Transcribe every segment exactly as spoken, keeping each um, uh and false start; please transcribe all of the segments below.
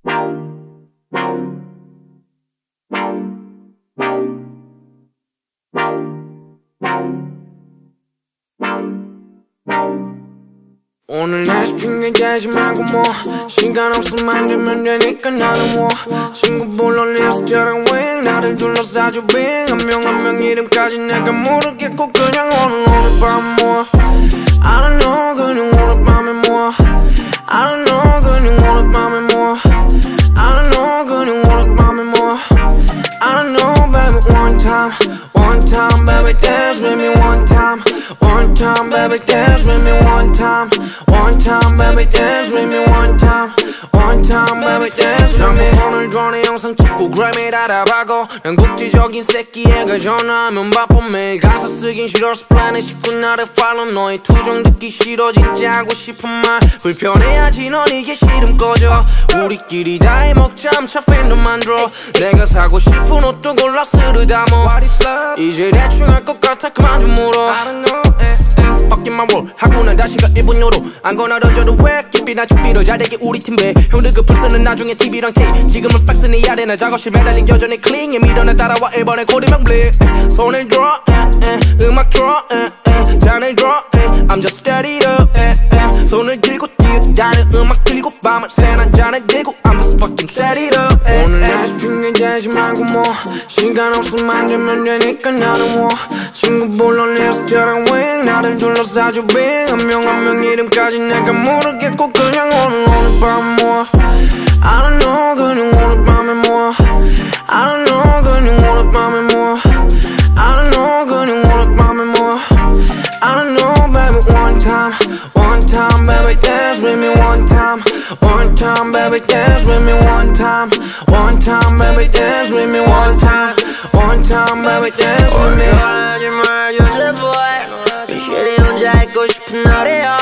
오늘 날씨 핑계대지 말고 뭐 시간 없으면 안 되면 되니까 나는 뭐 친구 불러 리스트랑 윙 나를 둘러싸줘 빙 한 명 한 명 이름까지 내가 모르겠고 그냥 오늘 오늘 밤 뭐 I don't know 그냥 오늘 밤에 뭐 I don't know 그냥 오늘 밤에 뭐 I don't know 그냥 오늘 밤에 뭐 I don't know baby one time one time baby dance with me one time one time baby dance with me one time one time baby dance with me one time one time baby dance with me 폰을 들어 내 영상 찍고 그램을 알아봐고 난 국제적인 새끼애가 전화하면 바빠 매일 가사 쓰긴 싫어서 플랜을 씹고 나를 follow 너의 투정 듣기 싫어 진짜 하고 싶은 말 불편해하지 넌 이게 싫음 꺼져 우리끼리 다 해먹자 암차 팬도 만들어 내가 사고 싶은 옷도 골라 쓰르다 뭐 이제 대충 할 것 같아 그만 좀 물어 I don't know Fuck in my world 하고 난 다시가 일본어로 안 거나던져도 왜 깊이나 죽비로 잘되게 우리 팀 배 형들 그 플스는 나중에 티비랑 티 지금은 팩스는 해야 되나 작업실 매달린 여전히 클링에 밀어내 따라와 일본의 고리망 블리 손을 들어 음악 들어 잔을 들어 I'm just steady up 손을 들고 뛰어다는 음악 들고 밤을 새난 잔을 들고 I'm just fucking steady up 오늘 날씨 핑계대지 말고 뭐 시간 없으면 안 되면 되니까 나는 뭐 친구 불러 리스트랑 윙 나를 둘러싸줘 빙 한 명 한 명 이름까지 내가 모르겠고 그냥 오늘 오늘 밤 뭐 I don't know 그냥 오늘 밤에 뭐 I don't know 그냥 오늘 밤에 뭐 I don't know 그냥 오늘 밤에 뭐 I don't know baby one time one time baby dance with me one time one time baby dance with me one time one time baby dance with me one time one time baby dance with me 하지 말 요새 boy 이실이 혼자 있고 싶은 날이야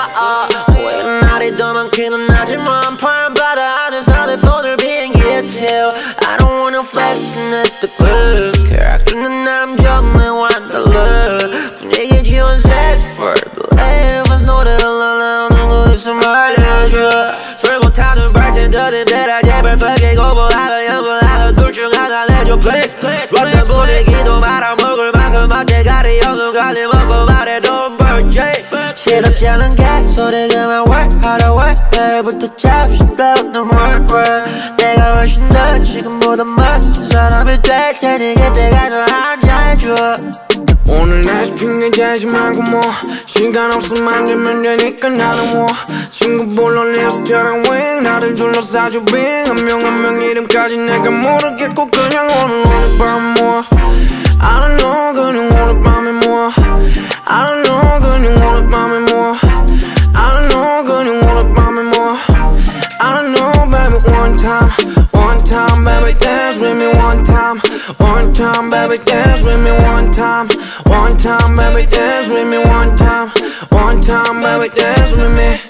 왜 날이 더 많기는 하지만 파란 바다 안에서 내 폰을 비행기에 태워 I don't wanna flex at the club 쾌락주는 남자 없는 wanderlust 분위기 지운 sex verbal 노래를 나오는 곳에서 말려줘 술고 타는 발전들은 대라 제발 빨개고 보라고 연구하고 둘 중 하나 내줘 please 롯데 분위기도 말아먹을 만큼 밖에 가리 영웅 가리 먹고 말해 don't birthday 시덥지 않은 게 소리 그만 work 하러 work 내일부터 잡시다 no more work 내가 훨씬 더 지금보다 멋진 사람이 될 테니 그때가 더 한잔해줘 오늘 날씨 핑계대지 말고 뭐 시간 없으면 안 되면 되니까 나는 뭐 친구 불러 리스트랑 윙 나를 둘러싸줘 빙 한 명 한 명 이름까지 내가 모르겠고 그냥 오늘 오늘 밤 뭐 I don't know 그냥 오늘 밤에 뭐 I don't know 그냥 오늘 밤에 뭐 I don't know 그냥 오늘 밤에 뭐 I don't know baby one time one time baby dance with me one time one time baby dance with me one time one time baby dance with me one time one time baby dance with me